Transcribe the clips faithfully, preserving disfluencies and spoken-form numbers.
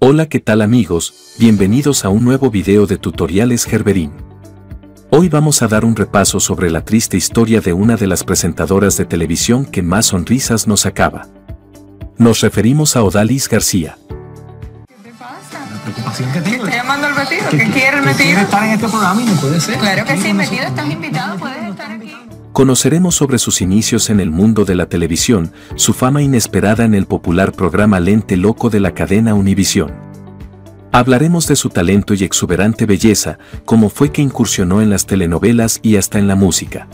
Hola, ¿qué tal amigos? Bienvenidos a un nuevo video de Tutoriales Gerberín. Hoy vamos a dar un repaso sobre la triste historia de una de las presentadoras de televisión que más sonrisas nos sacaba. Nos referimos a Odalis García. ¿Qué te pasa? La preocupación que tengo. ¿Está llamando al metido? ¿Qué ¿Qué quiere el que quiere metido? estar en este programa y no puede ser. Claro que Aquí sí, con metido, nosotros. estás invitado, puedes estar aquí. Conoceremos sobre sus inicios en el mundo de la televisión, su fama inesperada en el popular programa Lente Loco de la cadena Univisión. Hablaremos de su talento y exuberante belleza, cómo fue que incursionó en las telenovelas y hasta en la música.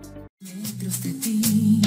Metros de ti,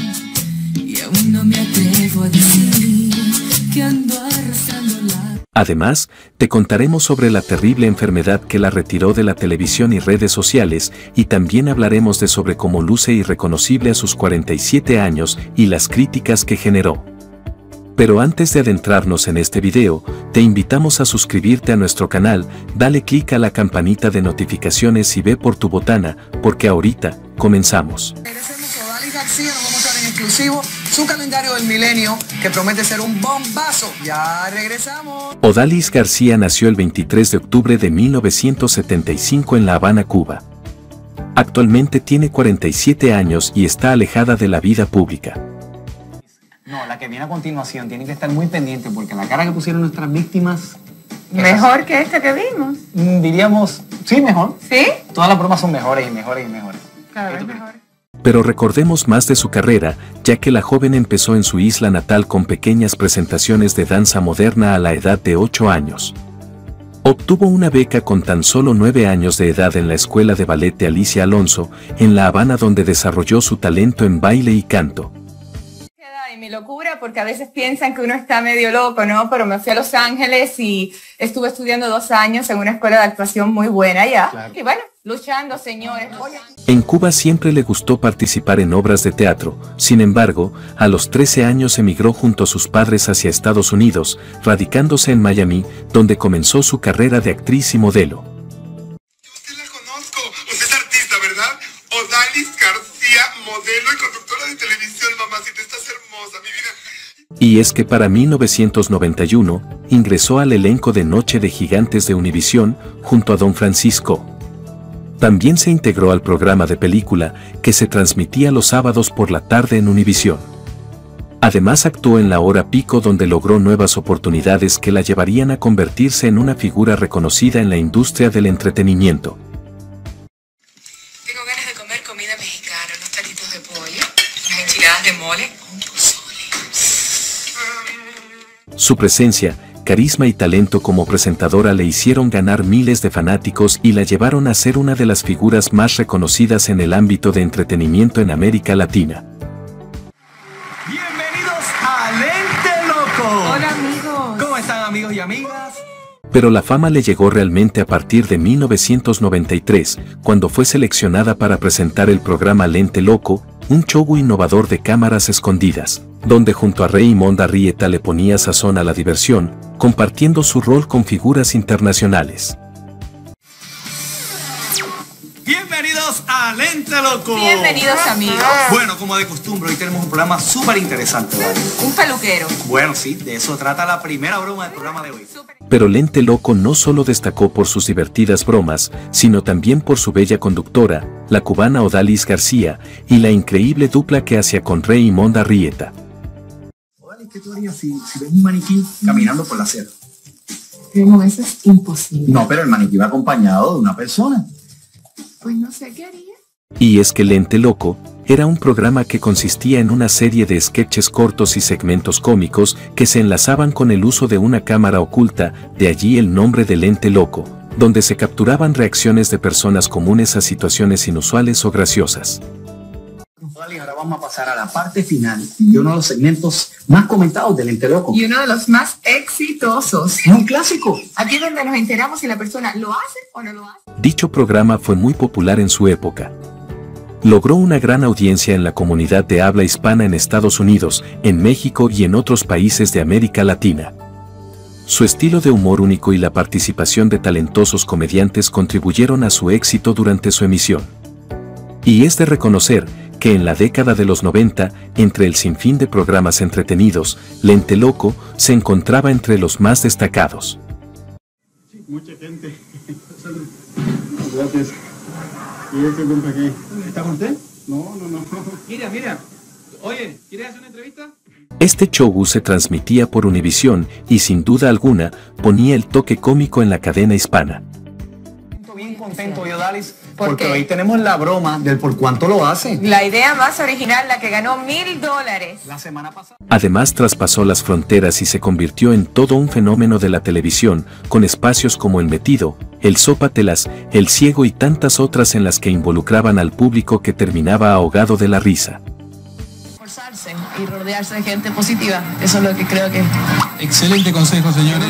y aún no me atrevo a decir que ando arrastrando la... Además, te contaremos sobre la terrible enfermedad que la retiró de la televisión y redes sociales, y también hablaremos de sobre cómo luce irreconocible a sus cuarenta y siete años y las críticas que generó. Pero antes de adentrarnos en este video, te invitamos a suscribirte a nuestro canal, dale clic a la campanita de notificaciones y ve por tu botana, porque ahorita comenzamos. Regresemos a Odalis García, nos vamos a mostrar en exclusivo su calendario del milenio, que promete ser un bombazo. Ya regresamos. Odalis García nació el veintitrés de octubre de mil novecientos setenta y cinco en La Habana, Cuba. Actualmente tiene cuarenta y siete años y está alejada de la vida pública. No, la que viene a continuación tiene que estar muy pendiente porque la cara que pusieron nuestras víctimas... Mejor que esta que vimos. Mm, diríamos, sí, mejor. ¿Sí? Todas las bromas son mejores y mejores y mejores. Cada ¿Qué vez tú crees? mejor. Pero recordemos más de su carrera, ya que la joven empezó en su isla natal con pequeñas presentaciones de danza moderna a la edad de ocho años. Obtuvo una beca con tan solo nueve años de edad en la escuela de ballet de Alicia Alonso, en La Habana, donde desarrolló su talento en baile y canto. Queda en mi locura porque a veces piensan que uno está medio loco, ¿no? Pero me fui a Los Ángeles y estuve estudiando dos años en una escuela de actuación muy buena allá. Claro. Y bueno, luchando, señores. Oye, En Cuba siempre le gustó participar en obras de teatro, sin embargo, a los trece años emigró junto a sus padres hacia Estados Unidos, radicándose en Miami, donde comenzó su carrera de actriz y modelo. Usted la conozco, usted es artista, ¿verdad? Odalis García, modelo y conductora de televisión, mamacita, estás hermosa, mi vida. Y es que para mil novecientos noventa y uno, ingresó al elenco de Noche de Gigantes de Univisión, junto a Don Francisco. También se integró al programa de película, que se transmitía los sábados por la tarde en Univisión. Además actuó en La Hora Pico, donde logró nuevas oportunidades que la llevarían a convertirse en una figura reconocida en la industria del entretenimiento. Tengo ganas de comer comida mexicana, unos talitos de pollo, unas enchiladas de mole, un pozole. Su presencia, carisma y talento como presentadora le hicieron ganar miles de fanáticos y la llevaron a ser una de las figuras más reconocidas en el ámbito de entretenimiento en América Latina. Bienvenidos a Lente Loco. hola amigos. ¿Cómo están, amigos y amigas? Pero la fama le llegó realmente a partir de mil novecientos noventa y tres, cuando fue seleccionada para presentar el programa Lente Loco, un show innovador de cámaras escondidas, donde junto a Raymond Arrieta le ponía sazón a la diversión, compartiendo su rol con figuras internacionales. Bienvenidos a Lente Loco. Bienvenidos amigos. Bueno, como de costumbre, hoy tenemos un programa súper interesante, ¿vale? Un peluquero. Bueno, sí, de eso trata la primera broma del programa de hoy. Pero Lente Loco no solo destacó por sus divertidas bromas, sino también por su bella conductora, la cubana Odalis García, y la increíble dupla que hacía con Raymond Arrieta. Odalis, ¿qué tú harías si, si ves un maniquí caminando por la acera? Pero eso es imposible. No, pero el maniquí va acompañado de una persona. Pues no sé qué haría. Y es que Lente Loco era un programa que consistía en una serie de sketches cortos y segmentos cómicos que se enlazaban con el uso de una cámara oculta, de allí el nombre de Lente Loco, donde se capturaban reacciones de personas comunes a situaciones inusuales o graciosas. Odalis, ahora vamos a pasar a la parte final de uno de los segmentos más comentados de Lente Loco. Y uno de los más exitosos. Es un clásico. Aquí es donde nos enteramos si la persona lo hace o no lo hace. Dicho programa fue muy popular en su época. Logró una gran audiencia en la comunidad de habla hispana en Estados Unidos, en México y en otros países de América Latina. Su estilo de humor único y la participación de talentosos comediantes contribuyeron a su éxito durante su emisión. Y es de reconocer que en la década de los noventa, entre el sinfín de programas entretenidos, Lente Loco se encontraba entre los más destacados. mucha gente. Gracias. ¿Y este compa qué? ¿Está con usted? No, no, no. Mira, mira. Oye, ¿quieres hacer una entrevista? Este show se transmitía por Univisión y sin duda alguna ponía el toque cómico en la cadena hispana. Bien contento yo, Dalis, ¿Por porque qué? hoy tenemos la broma del por cuánto lo hace. La idea más original, la que ganó mil dólares. La semana pasada. Además traspasó las fronteras y se convirtió en todo un fenómeno de la televisión, con espacios como El Metido, El Sópatelas, El Ciego y tantas otras en las que involucraban al público que terminaba ahogado de la risa. Esforzarse y rodearse de gente positiva, eso es lo que creo que... Excelente consejo, señores.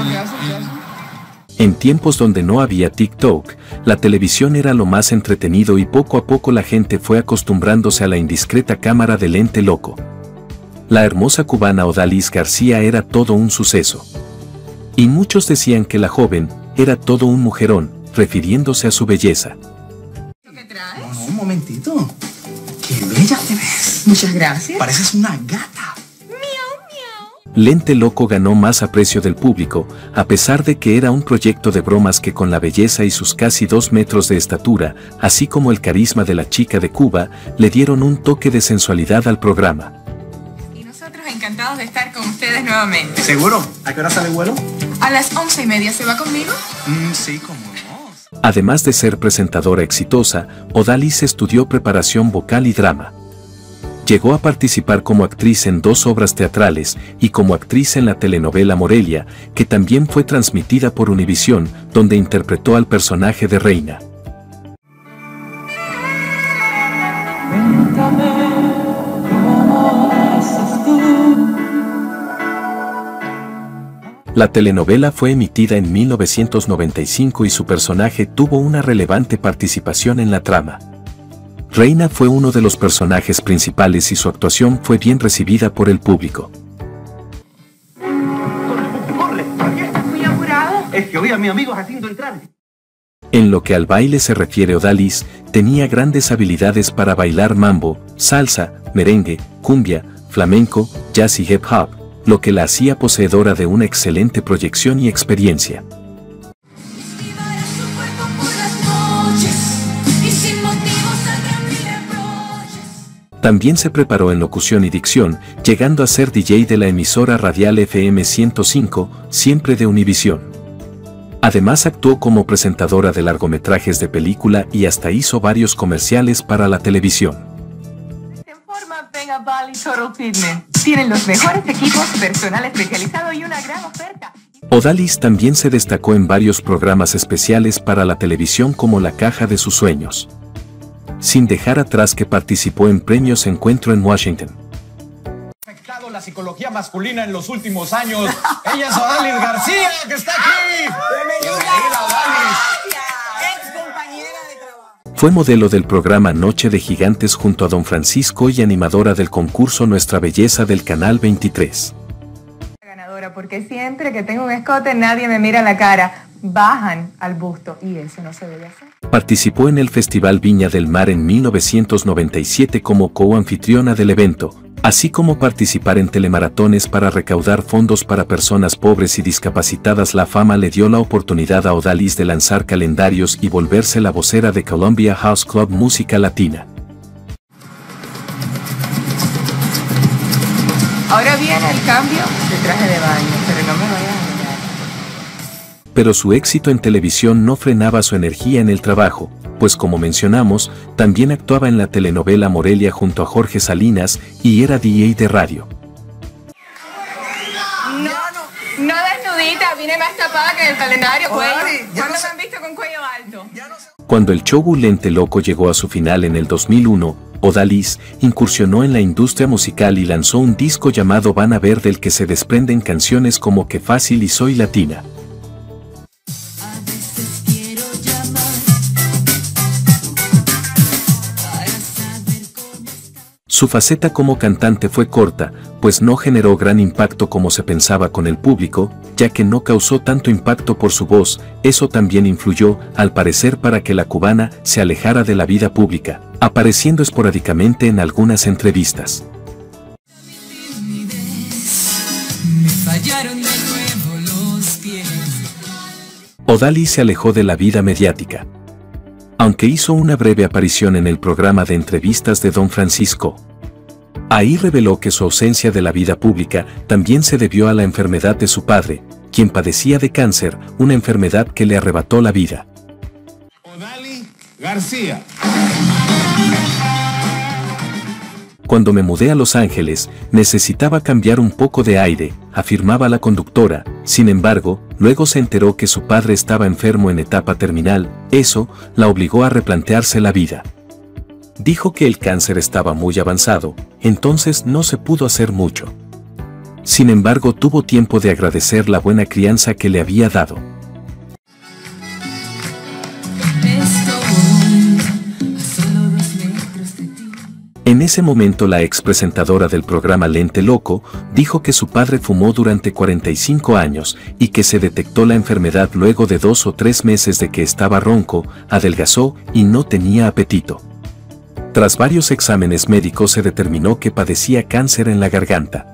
En tiempos donde no había TikTok, la televisión era lo más entretenido y poco a poco la gente fue acostumbrándose a la indiscreta cámara del ente loco. La hermosa cubana Odalis García era todo un suceso. Y muchos decían que la joven era todo un mujerón, refiriéndose a su belleza. ¿Qué traes? No, no, un momentito. ¡Qué bella te ves! Muchas gracias. Pareces una gata. Lente Loco ganó más aprecio del público, a pesar de que era un proyecto de bromas que con la belleza y sus casi dos metros de estatura, así como el carisma de la chica de Cuba, le dieron un toque de sensualidad al programa. Y nosotros encantados de estar con ustedes nuevamente. ¿Seguro? ¿A qué hora sale el vuelo? A las once y media, ¿se va conmigo? Mm, sí, cómo no. Además de ser presentadora exitosa, Odalis estudió preparación vocal y drama. Llegó a participar como actriz en dos obras teatrales y como actriz en la telenovela Morelia, que también fue transmitida por Univisión, donde interpretó al personaje de Reina. La telenovela fue emitida en mil novecientos noventa y cinco y su personaje tuvo una relevante participación en la trama. Reina fue uno de los personajes principales y su actuación fue bien recibida por el público. ¡Corre! ¿Por qué? ¿Muy apurado? Es que hoy a mi amigo Jacinto entrar. En lo que al baile se refiere, Odalis tenía grandes habilidades para bailar mambo, salsa, merengue, cumbia, flamenco, jazz y hip hop, lo que la hacía poseedora de una excelente proyección y experiencia. También se preparó en locución y dicción, llegando a ser D J de la emisora radial F M ciento cinco, siempre de Univisión. Además actuó como presentadora de largometrajes de película y hasta hizo varios comerciales para la televisión. En forma, ven a Bali Total Fitness. Tienen los mejores equipos, personal especializado y una gran oferta. Odalis también se destacó en varios programas especiales para la televisión como La Caja de sus Sueños. Sin dejar atrás que participó en Premios Encuentro en Washington. Afectado la psicología masculina en los últimos años. Ella es Odalis García, que está aquí. Bienvenida, Odalis. Ex compañera de trabajo. Fue modelo del programa Noche de Gigantes junto a Don Francisco y animadora del concurso Nuestra Belleza del Canal veintitrés. Ganadora, porque siempre que tengo un escote nadie me mira la cara. Bajan al busto y eso no se debe hacer. Participó en el Festival Viña del Mar en mil novecientos noventa y siete como coanfitriona del evento, así como participar en telemaratones para recaudar fondos para personas pobres y discapacitadas. La fama le dio la oportunidad a Odalis de lanzar calendarios y volverse la vocera de Columbia House Club Música Latina. Ahora viene el cambio de traje de baño, pero no me vayan a engañar. Pero su éxito en televisión no frenaba su energía en el trabajo, pues como mencionamos, también actuaba en la telenovela Morelia junto a Jorge Salinas y era D J de radio. No, no, no desnudita, vine más tapada que en el calendario, cuello. ¿Cuándo me han visto con cuello alto? Cuando el show Lente Loco llegó a su final en el dos mil uno, Odalis incursionó en la industria musical y lanzó un disco llamado Van a ver, del que se desprenden canciones como Qué fácil y Soy Latina. Su faceta como cantante fue corta, pues no generó gran impacto como se pensaba con el público, ya que no causó tanto impacto por su voz. Eso también influyó, al parecer, para que la cubana se alejara de la vida pública, apareciendo esporádicamente en algunas entrevistas. Odalis se alejó de la vida mediática. Aunque hizo una breve aparición en el programa de entrevistas de Don Francisco. Ahí reveló que su ausencia de la vida pública también se debió a la enfermedad de su padre, quien padecía de cáncer, una enfermedad que le arrebató la vida. Odalis García. Cuando me mudé a Los Ángeles, necesitaba cambiar un poco de aire, afirmaba la conductora. Sin embargo, luego se enteró que su padre estaba enfermo en etapa terminal. Eso la obligó a replantearse la vida. Dijo que el cáncer estaba muy avanzado, entonces no se pudo hacer mucho. Sin embargo, tuvo tiempo de agradecer la buena crianza que le había dado. En ese momento la ex presentadora del programa Lente Loco dijo que su padre fumó durante cuarenta y cinco años y que se detectó la enfermedad luego de dos o tres meses de que estaba ronco, adelgazó y no tenía apetito. Tras varios exámenes médicos se determinó que padecía cáncer en la garganta.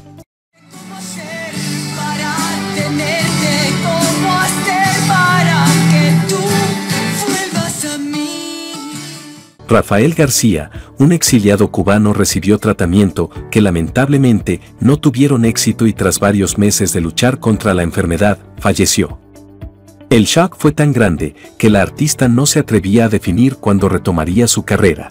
Rafael García, un exiliado cubano, recibió tratamiento que lamentablemente no tuvieron éxito y tras varios meses de luchar contra la enfermedad, falleció. El shock fue tan grande que la artista no se atrevía a definir cuándo retomaría su carrera.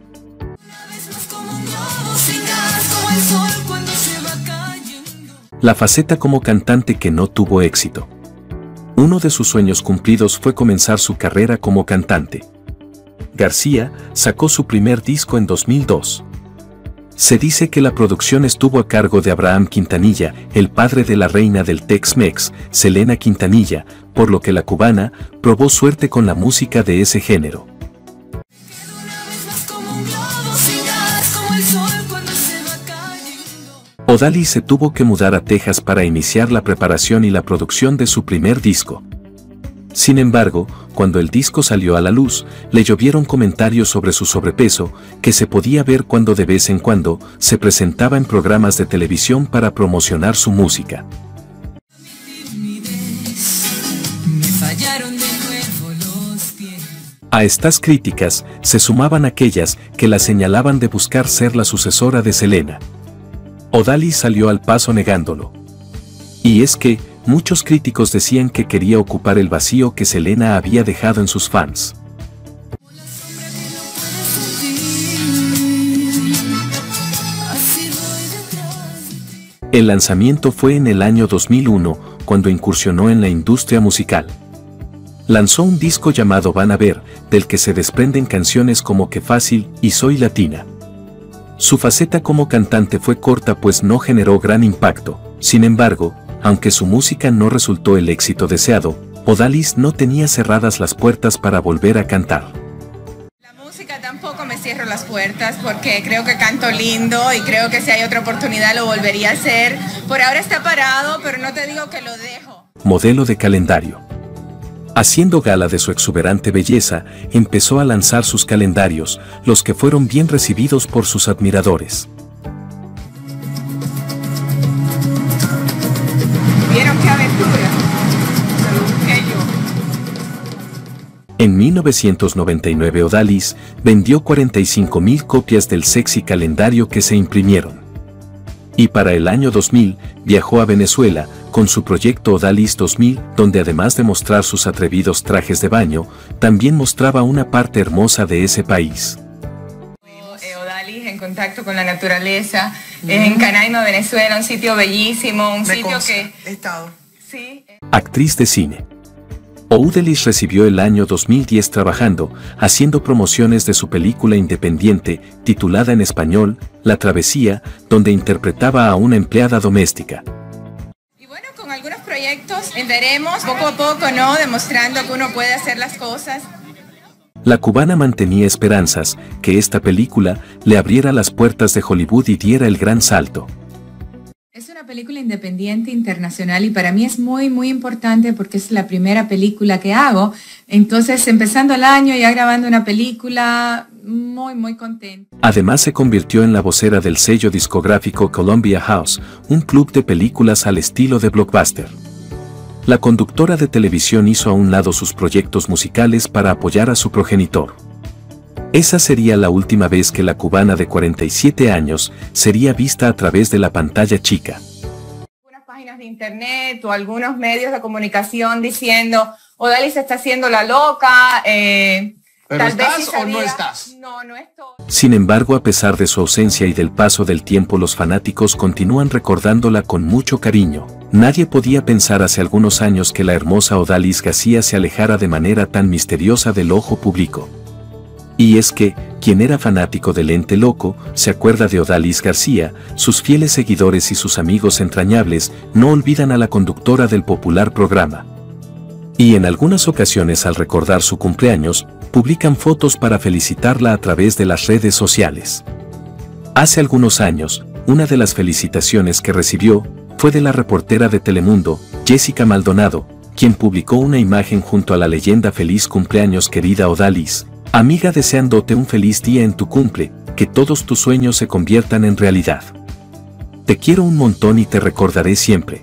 La faceta como cantante que no tuvo éxito. Uno de sus sueños cumplidos fue comenzar su carrera como cantante. García sacó su primer disco en dos mil dos. Se dice que la producción estuvo a cargo de Abraham Quintanilla, el padre de la reina del Tex-Mex, Selena Quintanilla, por lo que la cubana probó suerte con la música de ese género. Odalis se tuvo que mudar a Texas para iniciar la preparación y la producción de su primer disco. Sin embargo, cuando el disco salió a la luz, le llovieron comentarios sobre su sobrepeso, que se podía ver cuando de vez en cuando se presentaba en programas de televisión para promocionar su música. A estas críticas se sumaban aquellas que la señalaban de buscar ser la sucesora de Selena. Odalis salió al paso negándolo. Y es que, muchos críticos decían que quería ocupar el vacío que Selena había dejado en sus fans. El lanzamiento fue en el año dos mil uno, cuando incursionó en la industria musical. Lanzó un disco llamado Van a Ver, del que se desprenden canciones como Qué Fácil y Soy Latina. Su faceta como cantante fue corta pues no generó gran impacto. Sin embargo, aunque su música no resultó el éxito deseado, Odalis no tenía cerradas las puertas para volver a cantar. La música tampoco me cierro las puertas porque creo que canto lindo y creo que si hay otra oportunidad lo volvería a hacer. Por ahora está parado, pero no te digo que lo dejo. Modelo de calendario. Haciendo gala de su exuberante belleza, empezó a lanzar sus calendarios, los que fueron bien recibidos por sus admiradores. ¿Vieron qué aventura? Se lo busqué yo. En mil novecientos noventa y nueve Odalis vendió cuarenta y cinco mil copias del sexy calendario que se imprimieron. Y para el año dos mil, viajó a Venezuela, con su proyecto Odalis dos mil, donde además de mostrar sus atrevidos trajes de baño, también mostraba una parte hermosa de ese país. Odalis en contacto con la naturaleza, mm. en Canaima, Venezuela, un sitio bellísimo, un Me sitio consta, que... he estado. Sí. Actriz de cine. Odalis recibió el año dos mil diez trabajando, haciendo promociones de su película independiente, titulada en español, La Travesía, donde interpretaba a una empleada doméstica. Y bueno, con algunos proyectos veremos poco a poco, ¿no? Demostrando que uno puede hacer las cosas. La cubana mantenía esperanzas que esta película le abriera las puertas de Hollywood y diera el gran salto. Es una película independiente internacional y para mí es muy muy importante porque es la primera película que hago. Entonces, empezando el año ya grabando una película, muy muy contenta. Además se convirtió en la vocera del sello discográfico Columbia House, un club de películas al estilo de Blockbuster. La conductora de televisión hizo a un lado sus proyectos musicales para apoyar a su progenitor. Esa sería la última vez que la cubana de cuarenta y siete años sería vista a través de la pantalla chica. Algunas páginas de internet o algunos medios de comunicación diciendo, Odalis se está haciendo la loca, eh, ¿Pero tal estás vez sí o sabía. no estás? No, no estoy. Sin embargo, a pesar de su ausencia y del paso del tiempo, los fanáticos continúan recordándola con mucho cariño. Nadie podía pensar hace algunos años que la hermosa Odalis García se alejara de manera tan misteriosa del ojo público. Y es que, quien era fanático del ente loco, se acuerda de Odalis García, sus fieles seguidores y sus amigos entrañables no olvidan a la conductora del popular programa. Y en algunas ocasiones, al recordar su cumpleaños, publican fotos para felicitarla a través de las redes sociales. Hace algunos años, una de las felicitaciones que recibió fue de la reportera de Telemundo, Jessica Maldonado, quien publicó una imagen junto a la leyenda "Feliz cumpleaños querida Odalis, amiga, deseándote un feliz día en tu cumple, que todos tus sueños se conviertan en realidad. Te quiero un montón y te recordaré siempre".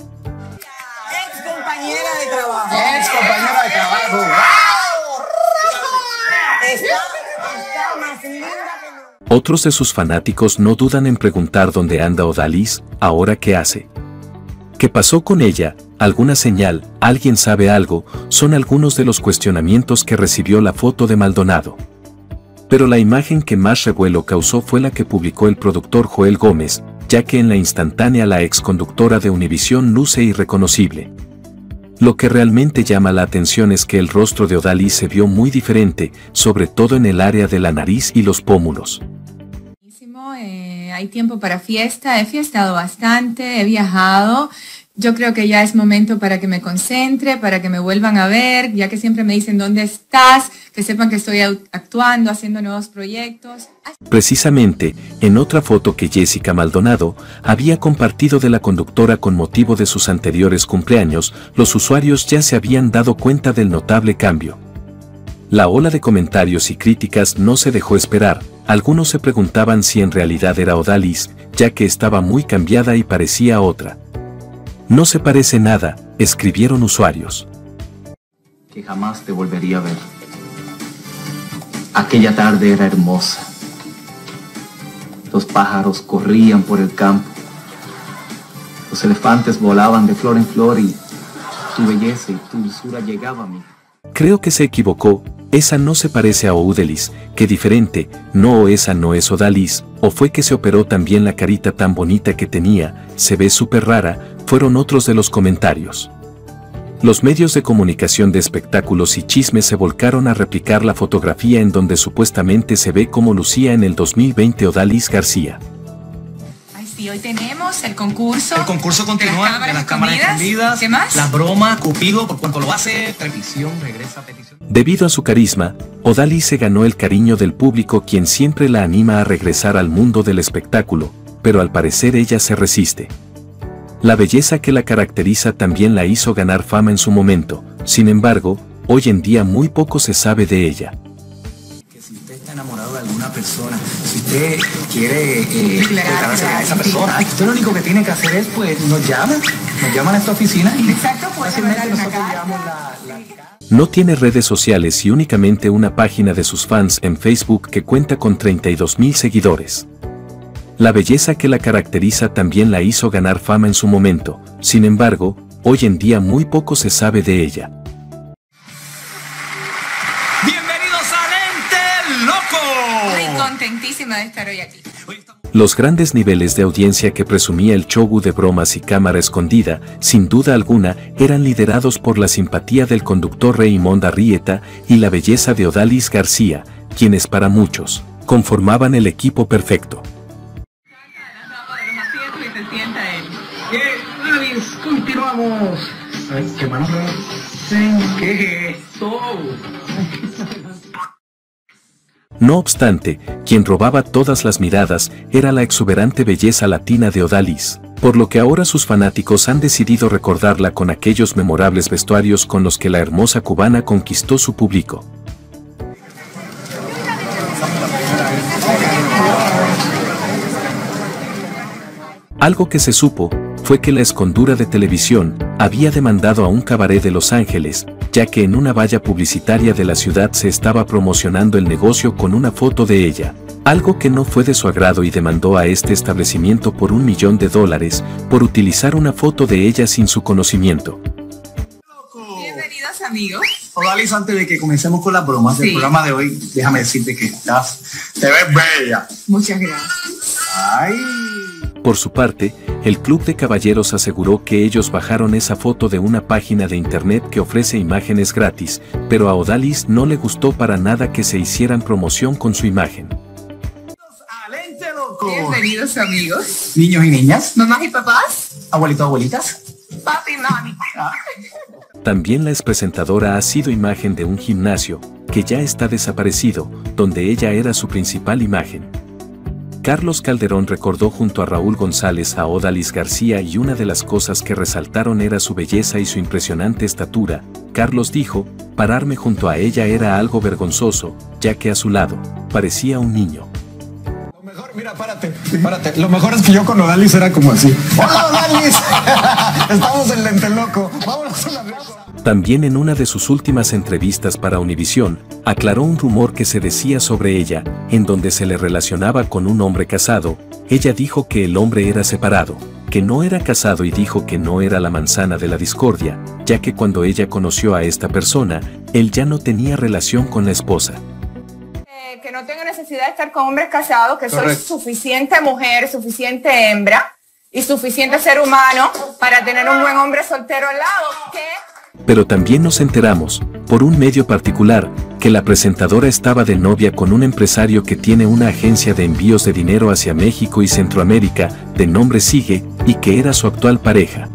Ex compañera de trabajo. Ex compañera de trabajo. ¡Wow! Está, está más linda que... Otros de sus fanáticos no dudan en preguntar dónde anda Odalis, ahora qué hace. ¿Qué pasó con ella? ¿Alguna señal? ¿Alguien sabe algo? Son algunos de los cuestionamientos que recibió la foto de Maldonado. Pero la imagen que más revuelo causó fue la que publicó el productor Joel Gómez, ya que en la instantánea la ex conductora de Univisión luce irreconocible. Lo que realmente llama la atención es que el rostro de Odalis se vio muy diferente, sobre todo en el área de la nariz y los pómulos. Eh, hay tiempo para fiesta, he fiestado bastante, he viajado. Yo creo que ya es momento para que me concentre, para que me vuelvan a ver, ya que siempre me dicen dónde estás, que sepan que estoy actuando, haciendo nuevos proyectos. Precisamente, en otra foto que Jessica Maldonado había compartido de la conductora con motivo de sus anteriores cumpleaños, los usuarios ya se habían dado cuenta del notable cambio. La ola de comentarios y críticas no se dejó esperar. Algunos se preguntaban si en realidad era Odalis, ya que estaba muy cambiada y parecía otra. No se parece nada, escribieron usuarios. Que jamás te volvería a ver. Aquella tarde era hermosa. Los pájaros corrían por el campo. Los elefantes volaban de flor en flor y tu belleza y tu dulzura llegaban a mí. Creo que se equivocó. Esa no se parece a Odalis, qué diferente, no, o esa no es Odalis, o fue que se operó también la carita tan bonita que tenía, se ve súper rara, fueron otros de los comentarios. Los medios de comunicación de espectáculos y chismes se volcaron a replicar la fotografía en donde supuestamente se ve como lucía en el dos mil veinte Odalis García. Sí, hoy tenemos el concurso. El concurso continúa, de las cámaras, de las cámaras escondidas. ¿Qué más? La broma, Cupido, por cuanto lo hace, petición, regresa, petición. Debido a su carisma, Odalis se ganó el cariño del público, quien siempre la anima a regresar al mundo del espectáculo, pero al parecer ella se resiste. La belleza que la caracteriza también la hizo ganar fama en su momento, sin embargo, hoy en día muy poco se sabe de ella. Que si usted está enamorado de alguna persona, si usted quiere eh, declararse a esa persona, usted lo único que tiene que hacer es, pues, nos llama, nos llaman a esta oficina y exacto, pues, fácilmente nosotros llevamos la, la... No tiene redes sociales y únicamente una página de sus fans en Facebook que cuenta con treinta y dos mil seguidores. La belleza que la caracteriza también la hizo ganar fama en su momento, sin embargo, hoy en día muy poco se sabe de ella. ¡Bienvenidos a Ente Loco! Estoy contentísima de estar hoy aquí. Los grandes niveles de audiencia que presumía el show de bromas y cámara escondida, sin duda alguna, eran liderados por la simpatía del conductor Raymond Arrieta y la belleza de Odalis García, quienes para muchos conformaban el equipo perfecto. ¿Qué? Odalis, continuamos. Ay, qué mano, ¿qué es esto? No obstante, quien robaba todas las miradas era la exuberante belleza latina de Odalis, por lo que ahora sus fanáticos han decidido recordarla con aquellos memorables vestuarios con los que la hermosa cubana conquistó su público. Algo que se supo fue que la escondura de televisión había demandado a un cabaret de Los Ángeles, ya que en una valla publicitaria de la ciudad se estaba promocionando el negocio con una foto de ella, algo que no fue de su agrado, y demandó a este establecimiento por un millón de dólares por utilizar una foto de ella sin su conocimiento. Bienvenidos, amigos. Odalis, antes de que comencemos con las bromas del Sí. programa de hoy, déjame decirte que estás, te ves bella. Muchas gracias. Ay. Por su parte, el Club de Caballeros aseguró que ellos bajaron esa foto de una página de internet que ofrece imágenes gratis, pero a Odalis no le gustó para nada que se hicieran promoción con su imagen. Alente, loco. Bienvenidos, amigos. Niños y niñas, Mamás y papás. abuelitos, abuelitas. Papi y mami. También la expresentadora ha sido imagen de un gimnasio, que ya está desaparecido, donde ella era su principal imagen. Carlos Calderón recordó junto a Raúl González a Odalis García, y una de las cosas que resaltaron era su belleza y su impresionante estatura. Carlos dijo, pararme junto a ella era algo vergonzoso, ya que a su lado, parecía un niño. Lo mejor, mira, párate, párate. Lo mejor es que yo con Odalis era como así. ¡Hola, Odalis! Estamos en Lente Loco. Vámonos a una vez. También en una de sus últimas entrevistas para Univisión, aclaró un rumor que se decía sobre ella, en donde se le relacionaba con un hombre casado. Ella dijo que el hombre era separado, que no era casado, y dijo que no era la manzana de la discordia, ya que cuando ella conoció a esta persona, él ya no tenía relación con la esposa. Eh, que no tengo necesidad de estar con hombres casados, que Correcto. soy suficiente mujer, suficiente hembra y suficiente ser humano para tener un buen hombre soltero al lado. ¿Qué? Pero también nos enteramos, por un medio particular, que la presentadora estaba de novia con un empresario que tiene una agencia de envíos de dinero hacia México y Centroamérica, de nombre Sigue, y que era su actual pareja.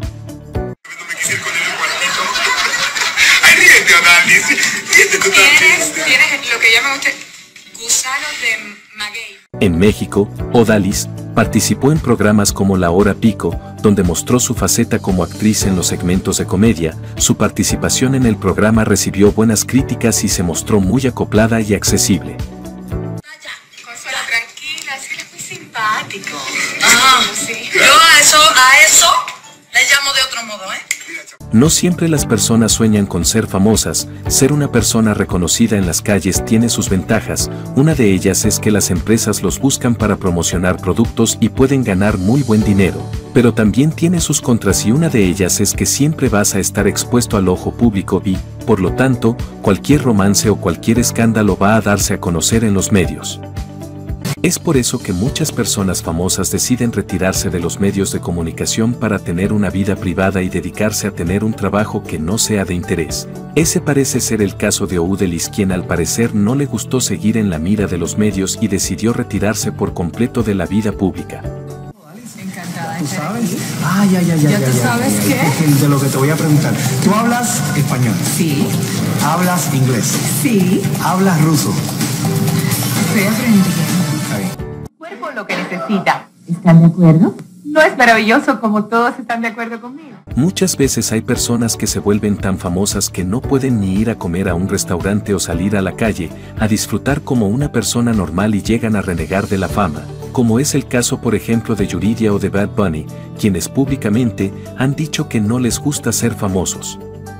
Ay, ríete, Odalis. Ríete tú Tienes, también. tienes lo que llaman usted gusanos de maguey. En México, Odalis participó en programas como La Hora Pico, donde mostró su faceta como actriz en los segmentos de comedia. Su participación en el programa recibió buenas críticas y se mostró muy acoplada y accesible. Consuelo, tranquila, sí, eres muy simpático. Ah, sí. Yo a eso, a eso le llamo de otro modo, ¿eh? No siempre las personas sueñan con ser famosas. Ser una persona reconocida en las calles tiene sus ventajas. Una de ellas es que las empresas los buscan para promocionar productos y pueden ganar muy buen dinero. Pero también tiene sus contras, y una de ellas es que siempre vas a estar expuesto al ojo público y, por lo tanto, cualquier romance o cualquier escándalo va a darse a conocer en los medios. Es por eso que muchas personas famosas deciden retirarse de los medios de comunicación para tener una vida privada y dedicarse a tener un trabajo que no sea de interés. Ese parece ser el caso de Odalis, quien al parecer no le gustó seguir en la mira de los medios y decidió retirarse por completo de la vida pública. Encantada de ¿Tú estar sabes? aquí. Ay, ay, ay, ¿Ya ay, tú ay, sabes ay, qué? ay, de lo que te voy a preguntar. ¿Tú hablas español? Sí, ¿Hablas inglés? sí, ¿Hablas ruso? estoy aprendiendo. Está bien. Cuerpo lo que necesita. ¿Están de acuerdo? ¿No es maravilloso como todos están de acuerdo conmigo? Muchas veces hay personas que se vuelven tan famosas que no pueden ni ir a comer a un restaurante o salir a la calle a disfrutar como una persona normal, y llegan a renegar de la fama, como es el caso por ejemplo de Yuridia o de Bad Bunny, quienes públicamente han dicho que no les gusta ser famosos.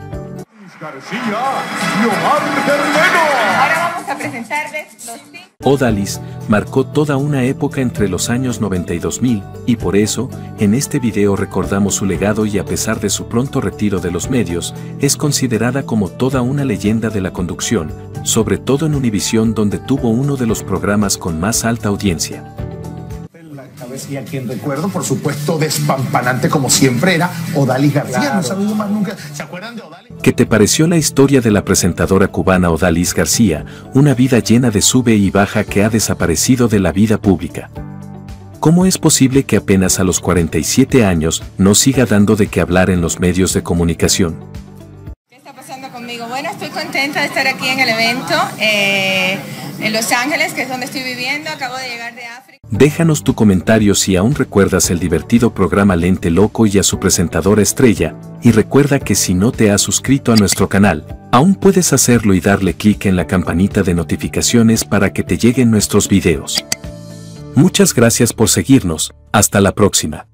Ahora vamos a presentarles los cinco. Odalis marcó toda una época entre los años noventa y dos mil, y por eso, en este video recordamos su legado, y a pesar de su pronto retiro de los medios, es considerada como toda una leyenda de la conducción, sobre todo en Univisión, donde tuvo uno de los programas con más alta audiencia. Y a quien recuerdo, por supuesto, despampanante como siempre, era Odalis García. Claro. No he sabido más nunca. ¿Se acuerdan de Odalis? ¿Qué te pareció la historia de la presentadora cubana Odalis García, una vida llena de sube y baja que ha desaparecido de la vida pública? ¿Cómo es posible que apenas a los cuarenta y siete años no siga dando de qué hablar en los medios de comunicación? ¿Qué está pasando conmigo? Bueno, estoy contenta de estar aquí en el evento, eh, en Los Ángeles, que es donde estoy viviendo. Acabo de llegar de África. Déjanos tu comentario si aún recuerdas el divertido programa Lente Loco y a su presentadora estrella, y recuerda que si no te has suscrito a nuestro canal, aún puedes hacerlo y darle clic en la campanita de notificaciones para que te lleguen nuestros videos. Muchas gracias por seguirnos, hasta la próxima.